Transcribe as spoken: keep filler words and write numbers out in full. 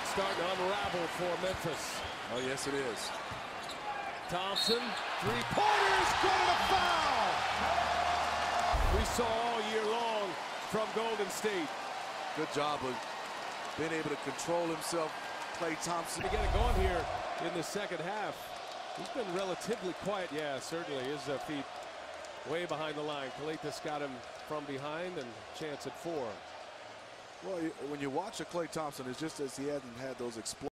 it's starting to unravel for Memphis. Oh, yes, it is. Thompson, three-pointers, going to foul! We saw all year long from Golden State. Good job of being able to control himself, Klay Thompson. To get it going here in the second half. He's been relatively quiet. Yeah, certainly his uh, feet way behind the line. Kalathis got him from behind and chance at four. Well, when you watch a Klay Thompson, it's just as he hasn't had those explosions.